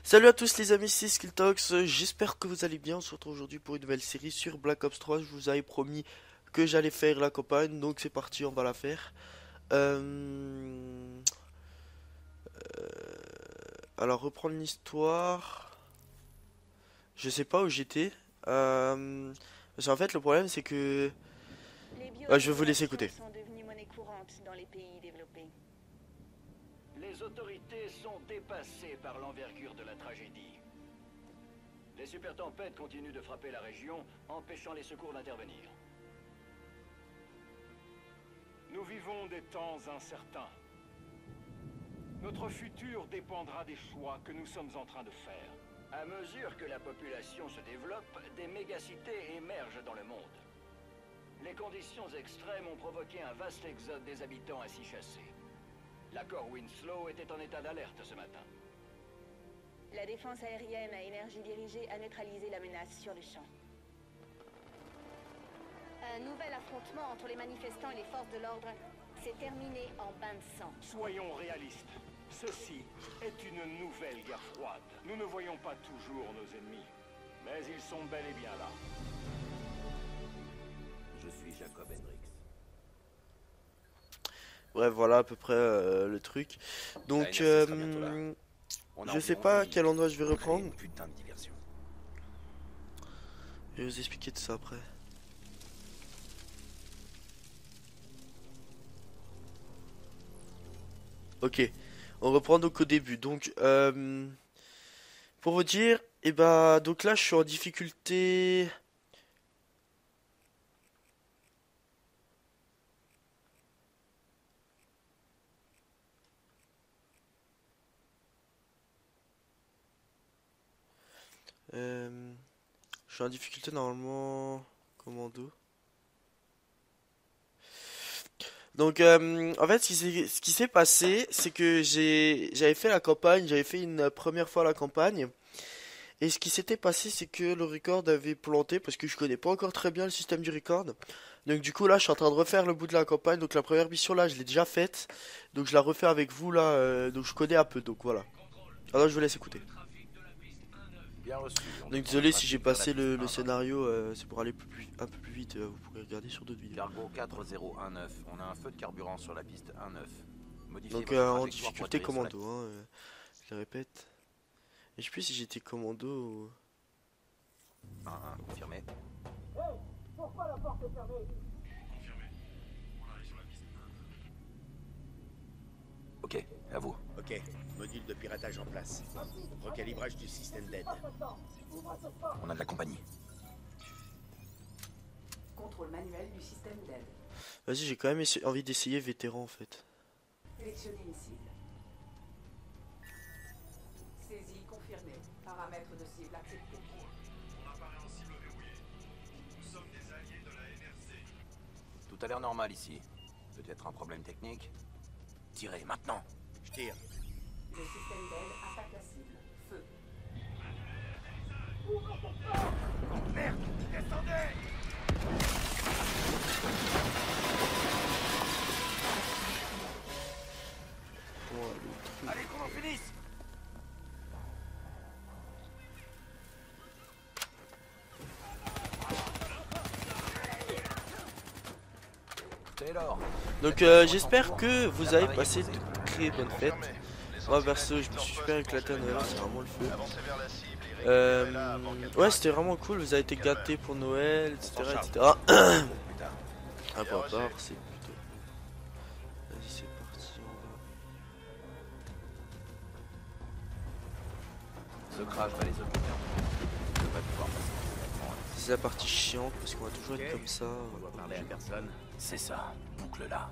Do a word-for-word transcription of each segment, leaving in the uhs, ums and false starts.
Salut à tous les amis, c'est Skilltox, j'espère que vous allez bien. On se retrouve aujourd'hui pour une nouvelle série sur Black Ops trois. Je vous avais promis que j'allais faire la campagne, donc c'est parti, on va la faire. Euh... Alors reprendre l'histoire. Je sais pas où j'étais. Euh... Parce qu'en fait le problème c'est que... Les Ouais, je vais vous laisser écouter. sont devenues monnaie courante dans les pays développés. Les autorités sont dépassées par l'envergure de la tragédie. Les super tempêtes continuent de frapper la région, empêchant les secours d'intervenir. Nous vivons des temps incertains. Notre futur dépendra des choix que nous sommes en train de faire. À mesure que la population se développe, des mégacités émergent dans le monde. Les conditions extrêmes ont provoqué un vaste exode des habitants ainsi chassés. L'accord Winslow était en état d'alerte ce matin. La défense aérienne à énergie dirigée a neutralisé la menace sur le champ. Un nouvel affrontement entre les manifestants et les forces de l'ordre s'est terminé en bain de sang. Soyons réalistes. Ceci est une nouvelle guerre froide. Nous ne voyons pas toujours nos ennemis, mais ils sont bel et bien là. Je suis Jacob Hendricks. Bref, voilà à peu près euh, le truc. Donc, euh, je sais pas à quel endroit je vais reprendre. Putain de diversion. Je vais vous expliquer tout ça après. Ok, on reprend donc au début. Donc, euh, pour vous dire, et bah, donc là, je suis en difficulté. Euh, je suis en difficulté normalement commando. Donc, euh, en fait, ce qui s'est ce qui s'est passé, c'est que j'ai j'avais fait la campagne, j'avais fait une première fois la campagne. Et ce qui s'était passé, c'est que le record avait planté parce que je connais pas encore très bien le système du record. Donc du coup là, je suis en train de refaire le bout de la campagne. Donc la première mission là, je l'ai déjà faite. Donc je la refais avec vous là. euh, donc je connais un peu. Donc voilà. Alors je vous laisse écouter. Bien reçu. On Donc est désolé en train si de j'ai faire la passé le, le piste scénario. euh, c'est pour aller plus, plus- un peu plus vite. euh, vous pourrez regarder sur d'autres vidéos. Cargo quatre zéro un neuf. On a un feu de carburant sur la piste un neuf. Modifiez Donc votre euh, en trajectoire pour difficulté atterrir sur la commando. Hein, euh, je le répète. Et je sais plus si j'étais commando ou... un un, confirmé. Ok, à vous. Ok, module de piratage en place. Recalibrage du système d'aide. On a de la compagnie. Contrôle manuel du système d'aide. Vas-y, j'ai quand même essa- envie d'essayer vétéran en fait. Sélectionnez une cible. Saisie confirmée. Paramètres de cible acceptés. Tout a l'air normal ici. Peut-être un problème technique. Tirez, maintenant. Je tire. Le système d'aide attaque la cible. Feu. Oh, le truc. Allez, qu'on en finisse. Taylor. Donc euh, j'espère que vous avez passé de très bonnes fêtes. Moi perso je me suis super éclaté à Noël, c'est vraiment le feu. Euh, ouais c'était vraiment cool, vous avez été gâtés pour Noël, et cetera et cetera. Ah pour ma part c'est plutôt... Vas-y c'est parti, on va... Ce crash va les occuper. Je vais pas pouvoir passer complètement. C'est la partie chiante parce qu'on va toujours être comme ça. On doit parler à personne. C'est ça, boucle-la.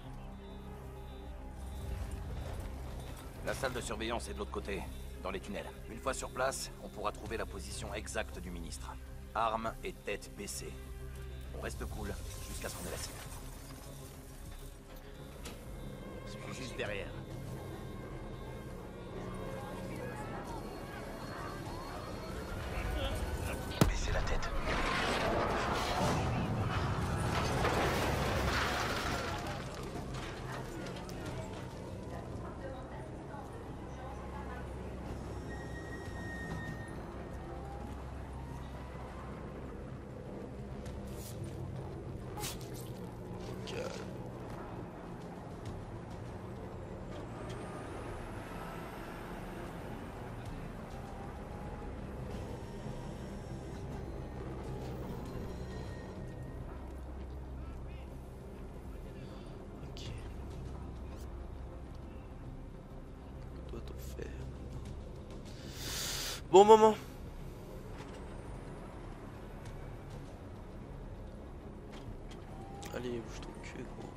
La salle de surveillance est de l'autre côté, dans les tunnels. Une fois sur place, on pourra trouver la position exacte du ministre. Armes et tête baissée. On reste cool jusqu'à ce qu'on ait la cible. Je suis juste derrière. Baissez la tête. Bon moment. Allez, bouge ton cul, gros.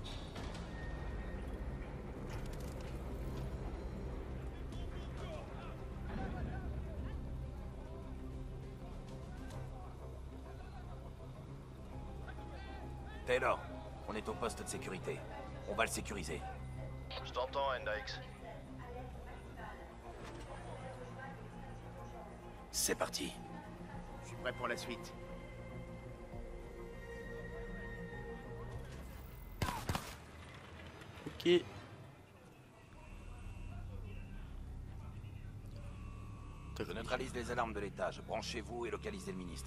Taylor, on est au poste de sécurité. On va le sécuriser. Je t'entends, Hendrix. C'est parti. Je suis prêt pour la suite. Ok. Je neutralise les alarmes de l'étage. Branchez-vous et localisez le ministre.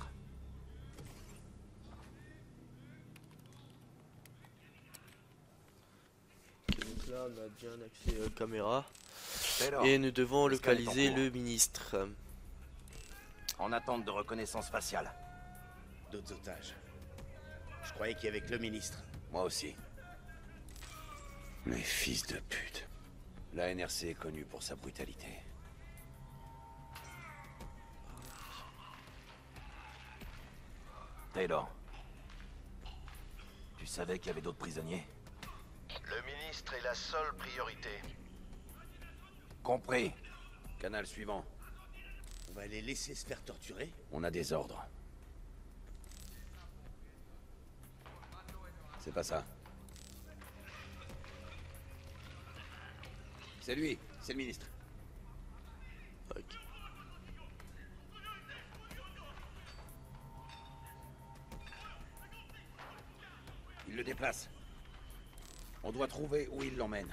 Ok, donc là on a bien un accès aux caméras. Taylor, Et nous devons le scan est en localiser cours. le ministre. En attente de reconnaissance faciale. D'autres otages. Je croyais qu'il y avait que le ministre. Moi aussi. Mais fils de pute. La N R C est connue pour sa brutalité. Taylor. Tu savais qu'il y avait d'autres prisonniers? Le ministre est la seule priorité. Compris. Canal suivant. On va les laisser se faire torturer? On a des ordres. C'est pas ça. C'est lui, c'est le ministre. Ok. Il le déplace. On doit trouver où il l'emmène.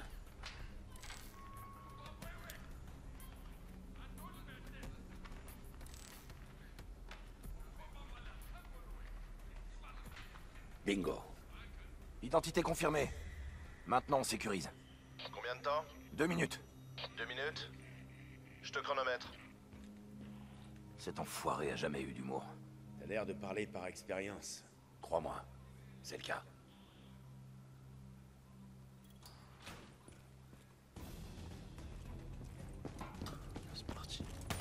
Bingo. Identité confirmée. Maintenant, on sécurise. Combien de temps? Deux minutes. Deux minutes? Je te chronomètre. Cet enfoiré a jamais eu d'humour. T'as l'air de parler par expérience. Crois-moi, c'est le cas. C'est parti.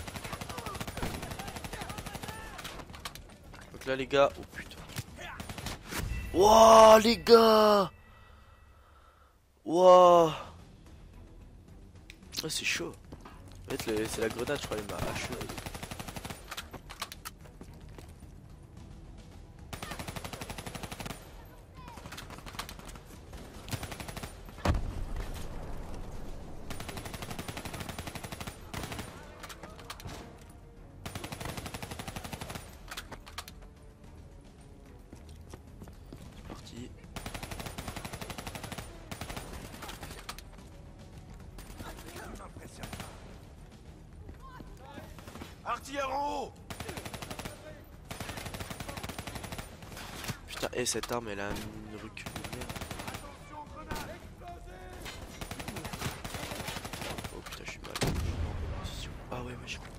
Donc là les gars, oh putain. Wouah les gars. Wouah. Ah, c'est chaud. En fait le- c'est la grenade je crois, il m'a haché. C'est parti. Artilleur en haut! Putain, et cette arme elle a une recul de merde. Oh putain, je suis mal. Je suis en bonne position. Ah ouais, ouais, je suis mal.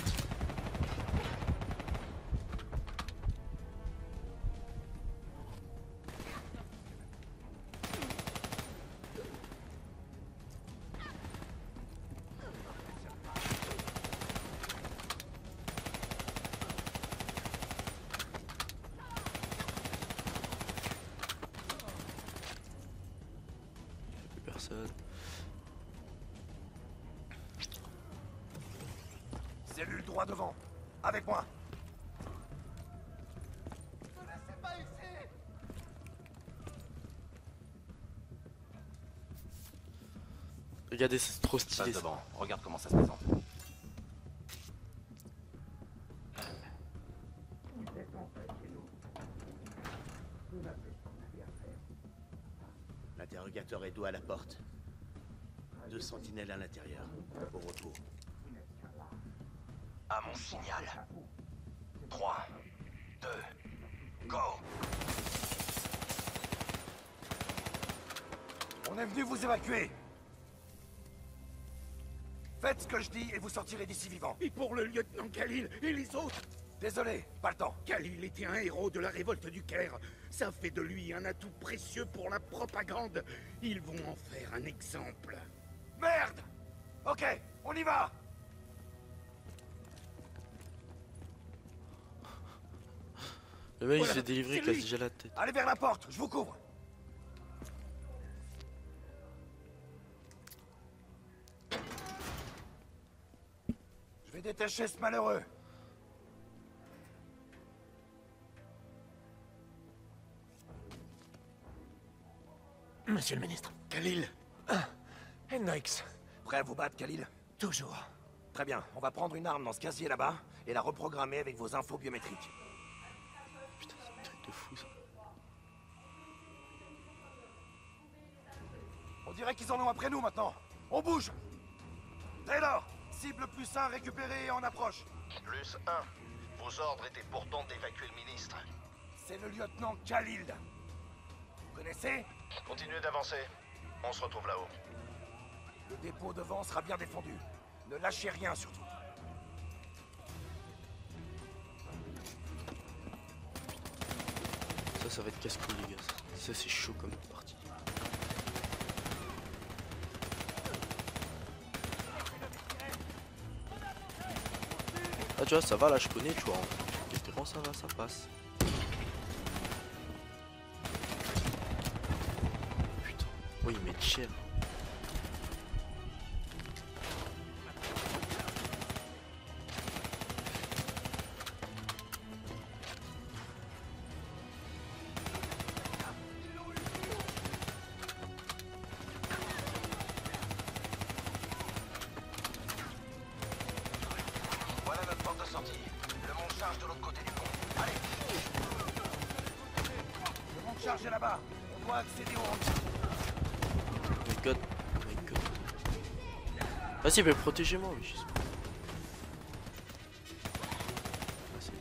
Plus personne. Cellule droit devant. Avec moi. Regardez, c'est trop Passe stylé ça. devant. Regarde comment ça se présente. L'interrogateur est dos à la porte. Deux sentinelles à l'intérieur. Au retour. À mon signal. trois, deux, go! On est venu vous évacuer. Faites ce que je dis et vous sortirez d'ici vivant. Et pour le lieutenant Khalil et les autres? Désolé, pas le temps. Khalil était un héros de la révolte du Caire. Ça fait de lui un atout précieux pour la propagande. Ils vont en faire un exemple. Merde! Ok, on y va! Le mec il Voilà, se fait délivrer, il c'est casse lui. déjà la tête. Allez vers la porte, je vous couvre. Je vais détacher ce malheureux. Monsieur le ministre. Khalil, Hendrix. Prêt à vous battre, Khalil? Toujours. Très bien, on va prendre une arme dans ce casier là-bas et la reprogrammer avec vos infos biométriques. Putain, c'est un truc de fou ça. On dirait qu'ils en ont après nous maintenant. On bouge. Taylor, cible plus un récupéré et en approche. Plus un. Vos ordres étaient pourtant d'évacuer le ministre. C'est le lieutenant Khalil. Vous connaissez? Continuez d'avancer. On se retrouve là-haut. Le dépôt devant sera bien défendu. Ne lâchez rien surtout. Ça, ça va être casse-couille les gars. Ça, c'est chaud comme partie. Ah tu vois, ça va là, je connais, tu vois. En vétéran, ça va, ça passe. Putain, oui, il met cher. Voilà notre porte de sortie. Le monde charge de l'autre côté du pont. Allez. Le monde charge est là-bas. On doit accéder au hangar. Oh my god, oh my god. Vas-y, mais protégez-moi, oui. Vas-y.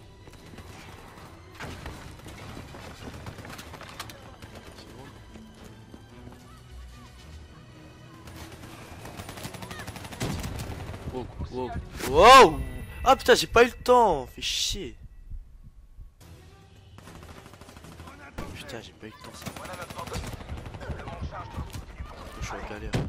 C'est bon. Wow, wow, wow. Ah putain, j'ai pas eu le temps, fait chier. Putain, j'ai pas eu le temps ça. Voilà notre porte de sortie. Le monde charge de l'autre côté du pont. Je suis en galère.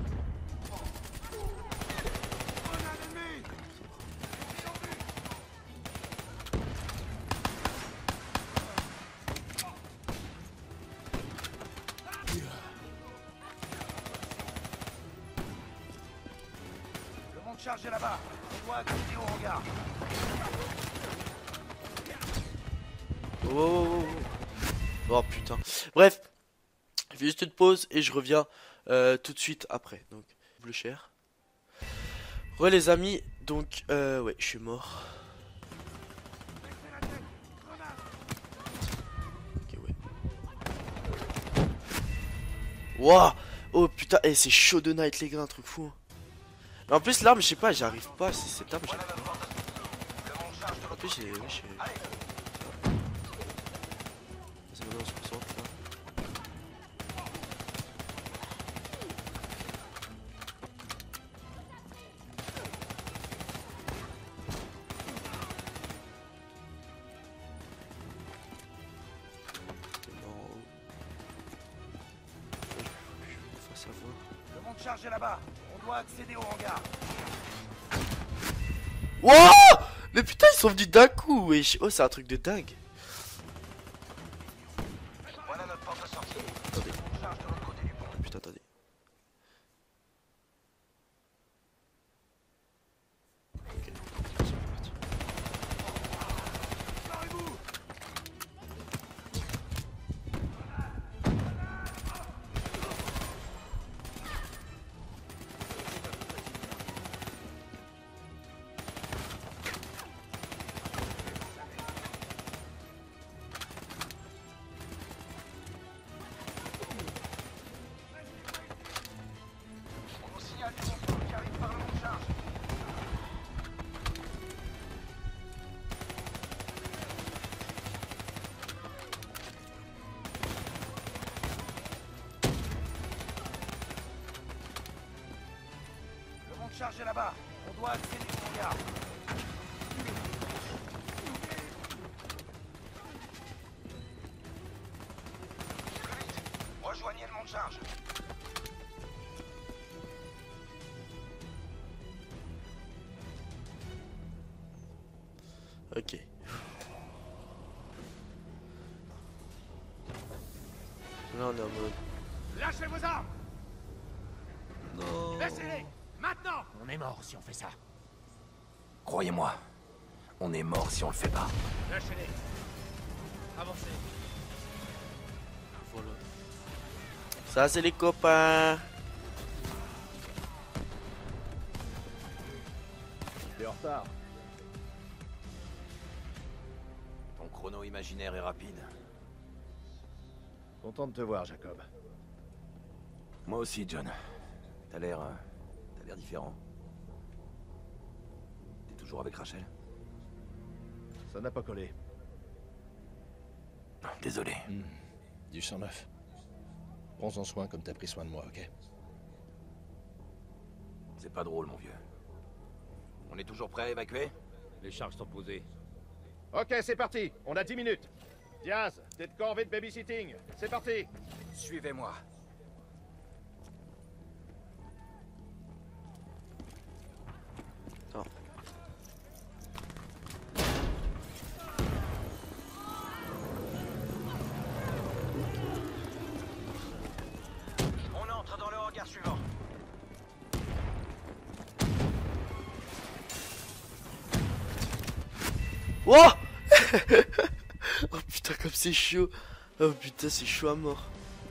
Le monde charge est là-bas. On doit accéder au hangar. Oh, oh, oh, oh. Oh, putain. Bref, je fais juste une pause et je reviens euh, tout de suite après. Donc, bleu cher. Ouais, les amis, donc, euh, ouais, je suis mort. Ok, ouais. Wouah. Oh putain, eh, c'est chaud de night, les gars, un truc fou. Hein. Mais en plus, l'arme, je sais pas, j'arrive pas. C'est cette arme, j'arrive pas. En plus, j'ai. Ouais, j'ai. C'est maintenant, on se concentre là. C'est mort en haut. Je me fasse avoir. Le monde charge est là-bas. On doit accéder au hangar. Wouah! Mais putain, ils sont venus d'un coup, wesh. Oh, c'est un truc de dingue. Voilà notre porte de sortie. Attendez. Le monde charge de l'autre côté du pont. Putain, attendez. Ok, c'est parti. On nous signale du contrôle qui arrive par le monde charge. Le monde charge est là-bas. On doit accéder au hangar. Plus vite. Rejoignez le monde charge. Ok. Là on est en mode. Lâchez vos armes. Non. Laissez-les. Maintenant. On est mort si on fait ça. Croyez-moi, on est mort si on le fait pas. Lâchez-les. Avancez. Voilà. Ça c'est les copains. T'es en retard. Ton chrono imaginaire est rapide. Content de te voir, Jacob. Moi aussi, John. T'as l'air... euh, T'as l'air différent. T'es toujours avec Rachel? Ça n'a pas collé. Désolé. Hmm. Du sang neuf. Prends-en soin comme t'as pris soin de moi, ok? C'est pas drôle, mon vieux. On est toujours prêt à évacuer? Les charges sont posées. Ok, c'est parti. On a dix minutes. Diaz, t'es de corvée de babysitting. C'est parti. Suivez-moi. Non. On entre dans le hangar suivant. Oh oh putain comme c'est chaud. Oh putain c'est chaud à mort.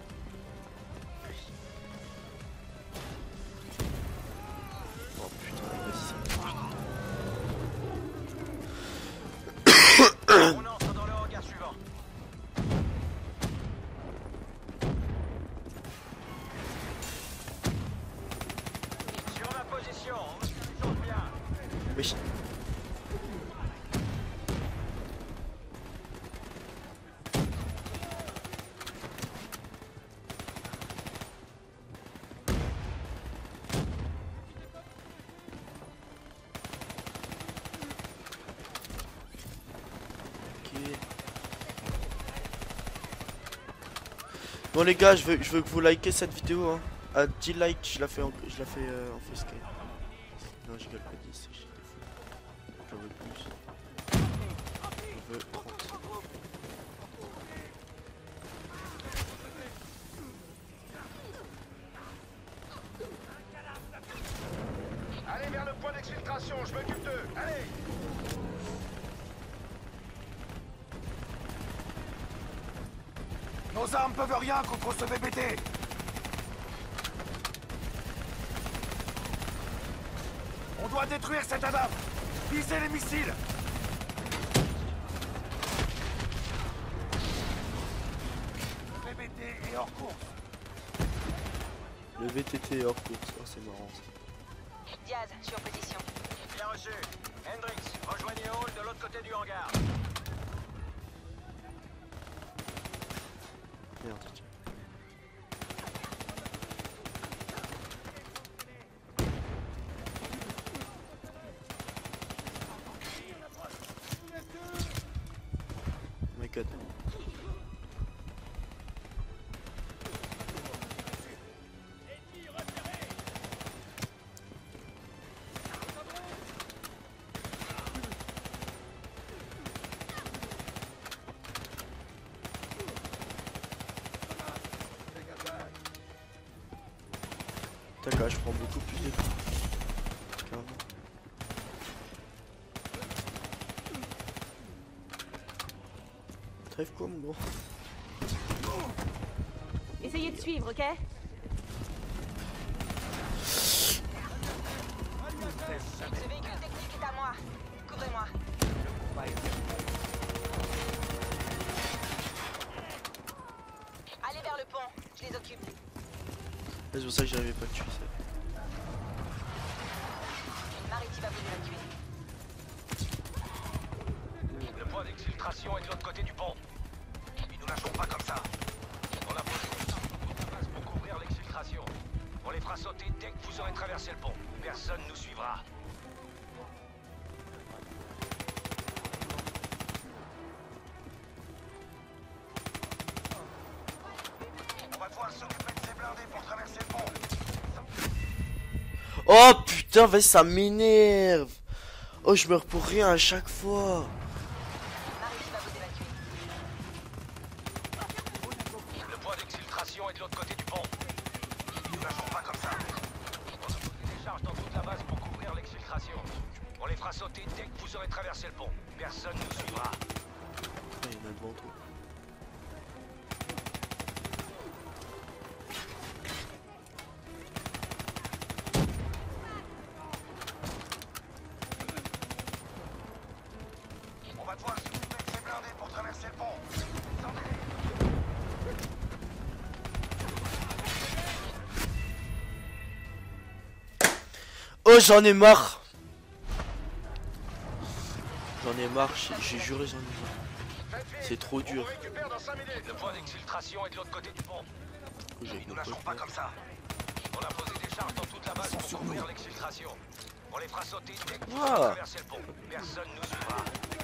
Oh putain vas-y. On entre dans le hangar suivant. Sur ma position, on me saute bien. Oui. Bon les gars, je veux, je veux que vous likez cette vidéo hein. À dix likes, je la fais en, je la fais euh, en face cam. Non, je rigole pas dix, j'étais fou. J'en veux plus. J'en veux trente. Allez vers le point d'exfiltration, je m'occupe d'eux. Allez. Nos armes peuvent rien contre ce B B T. On doit détruire cette A D A F. Visez les missiles. Le B B T est hors course. Le V T T est hors course, oh, c'est marrant ça. Diaz, sur position. Bien reçu. Hendrix, rejoignez Hall de l'autre côté du hangar. Merde, tiens. Oh my god. D'accord, je prends beaucoup plus de temps qu'avant. Trêve quoi mon gros? Essayez de suivre, ok? Ce véhicule technique est à moi. Couvrez-moi. Allez vers le pont, je les occupe. C'est pour ça que j'arrivais pas à tuer ça. Mariti va vous évacuer. Le point d'exfiltration est de l'autre côté du pont. Et nous lâchons pas comme ça. On a posé une base pour couvrir l'exfiltration. On les fera sauter dès que vous aurez traversé le pont. Personne nous suivra. On va devoir s'occuper de ces blindés pour traverser le pont. Oh putain, vas-y, ça m'énerve. Oh, je meurs pour rien à chaque fois. Mariti va vous évacuer. Le point d'exfiltration de l'autre côté du pont. Nous lâchons pas comme ça. On a posé des charges dans toute la base pour couvrir l'exfiltration. On les fera sauter dès que vous aurez traversé le pont. Personne ne nous suivra. Il y en a devant toi. On va devoir s'occuper de ces blindés pour traverser le pont. Oh, j'en ai marre. J'en ai marre, j'ai j'ai juré j'en ai marre. C'est trop dur. Le point d'exfiltration est de l'autre côté du pont. J'ai Nous lâchons pas comme ça. On a posé des charges dans toute la base pour couvrir l'exfiltration. On les fera sauter dès que vous Ah. aurez traversé le pont. Personne nous suivra.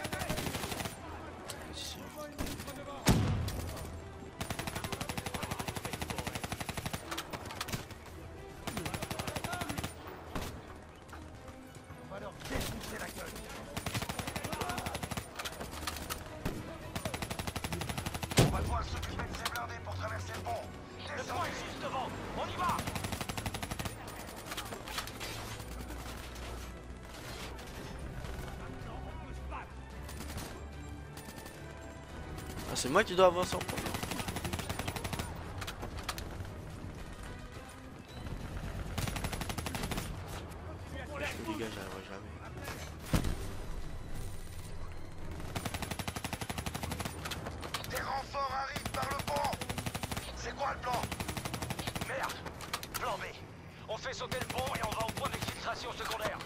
On va leur défoncer la gueule. On va devoir s'occuper de ces blindés pour traverser le pont. Le pont est juste devant. On y va. Ah, c'est moi qui dois avancer en premier. Je me dégage, j'arriverai jamais. Des renforts arrivent par le pont. C'est quoi le plan? Merde. Plan B. On fait sauter le pont et on va au point d'exfiltration secondaire.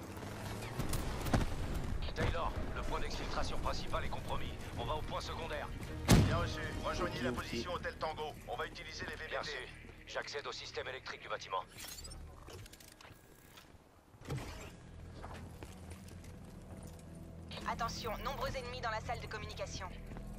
Taylor, le point d'exfiltration principal est compromis. On va au point secondaire. Bien reçu. Rejoignez Ok, la ok. position Hôtel Tango. On va utiliser les V B T. Bien reçu. J'accède au système électrique du bâtiment. Attention, nombreux ennemis dans la salle de communication.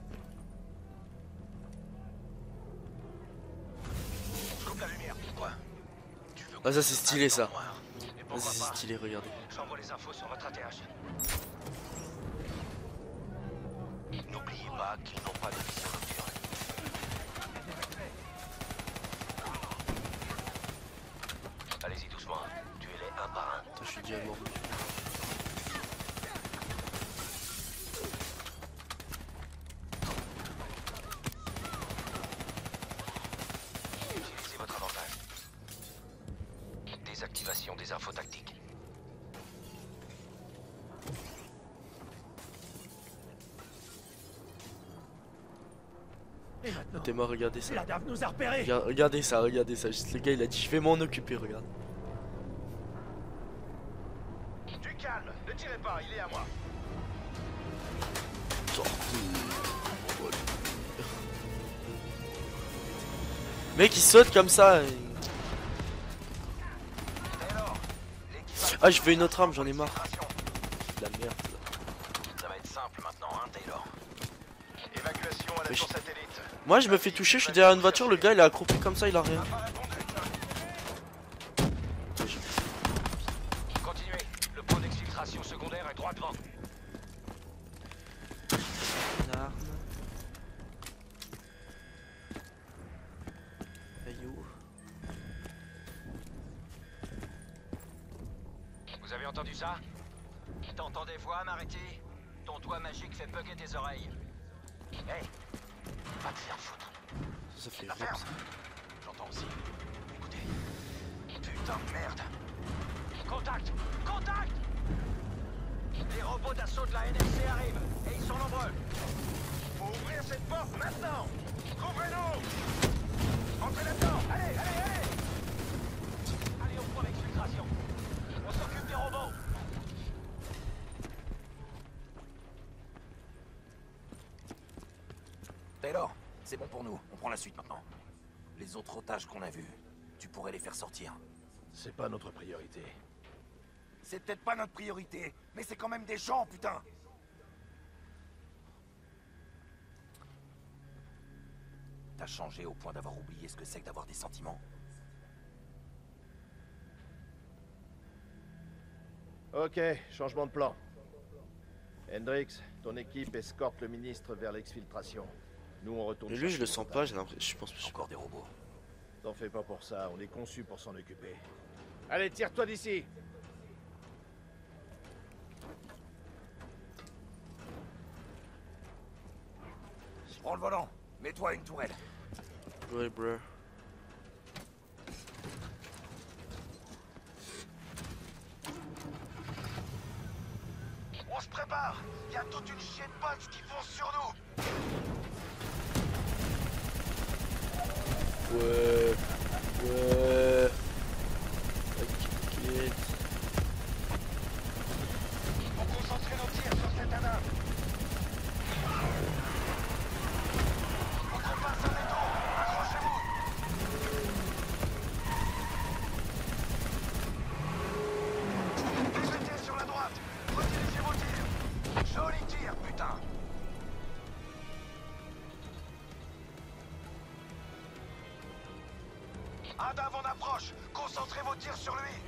Coupe la lumière. Quoi? Ah, ça c'est stylé ça. Et Ah, pourquoi c'est pas? stylé, regardez. J'envoie les infos sur votre A T H. N'oubliez pas qu'ils n'ont pas de vision nocturne. Allez-y doucement. Tuez-les un par un. Attends, je suis déjà mort. Utilisez votre avantage. Désactivation des infos tactiques. Et maintenant, T'es mort, regardez ça. la D A F nous a repérés. Regarde- regardez ça, regardez ça. Juste le gars il a dit je vais m'en occuper, regarde. Du calme. Ne tirez pas. Il est à moi. Mec il saute comme ça. et- Ah, je veux une autre arme, j'en ai marre. De la merde là. Ça va être simple maintenant, hein, Taylor. Évacuation à la Mais tour je- satellite. Moi je me fais toucher, je suis derrière une voiture, le gars il est accroupi comme ça, il a rien. Continuez. Le point d'exfiltration secondaire est droit devant. Une arme. Aïe, où? Vous avez entendu ça? T'entends des voix, Mariti? Ton doigt magique fait bugger tes oreilles. Hey! Va te faire foutre. Ça, ça fait La rire, ferme. ça. J'entends aussi. Écoutez. Putain de merde. Contact! Contact! Les robots d'assaut de la N S C arrivent. Et ils sont nombreux. Faut ouvrir cette porte maintenant. Couvrez-nous. Entrez là-dedans. Allez, allez, allez. Allez au point d'exfiltration. On s'occupe des robots. Taylor, c'est bon pour nous. On prend la suite maintenant. Les autres otages qu'on a vus, tu pourrais les faire sortir. C'est pas notre priorité. C'est peut-être pas notre priorité, mais c'est quand même des gens, putain. T'as changé au point d'avoir oublié ce que c'est que d'avoir des sentiments. Ok, changement de plan. Hendrix, ton équipe escorte le ministre vers l'exfiltration. Nous, on retourne... Mais lui je chercher le les sens otages. pas, j'ai l'impression. Je pense que je Encore des robots. T'en fais pas pour ça, on est conçu pour s'en occuper. Allez, tire-toi d'ici. Prends le volant. Mets-toi à une tourelle. Ouais, bro. On se prépare. Il y a toute une chier de bots qui foncent sur nous. Ouais. Ouais. T'inquiète. Faut concentrer nos tirs sur cette nave. Faut qu'on passe un étau. Accrochez-vous. Défaités sur la droite. Redirigez vos tirs. Joli tir, putain. Adav en approche. Concentrez vos tirs sur lui.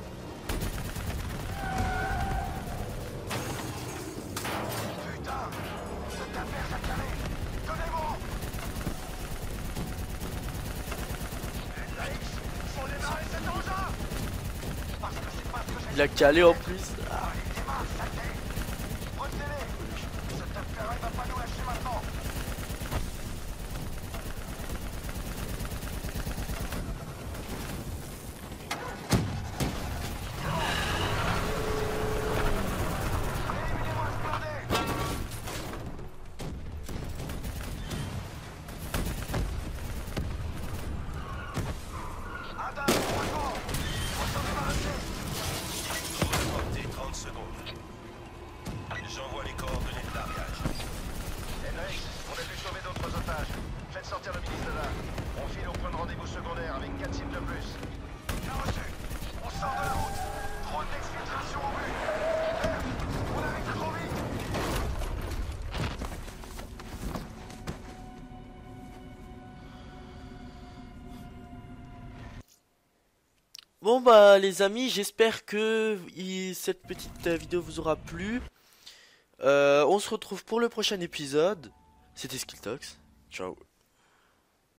Putain, cette affaire a calé. Tenez-moi. Les X, faut démarrer cet engin. Parce que c'est pas ce que j'ai. Il a calé en plus. Ah. Allez, démarre, saleté. Retenez-les. Cette affaire, elle va pas nous lâcher maintenant. trente secondes. J'envoie les coordonnées de largage. Hendrix, on a pu sauver d'autres otages. Faites sortir le ministre de là. On file au point de rendez-vous secondaire avec quatre cibles de plus. Bien reçu. On sort de la route. Trop d'exfiltration au but. Merde, on arrive trop vite. Bon bah les amis, j'espère que il- cette petite vidéo vous aura plu. Euh, on se retrouve pour le prochain épisode. C'était Skilltox. Ciao.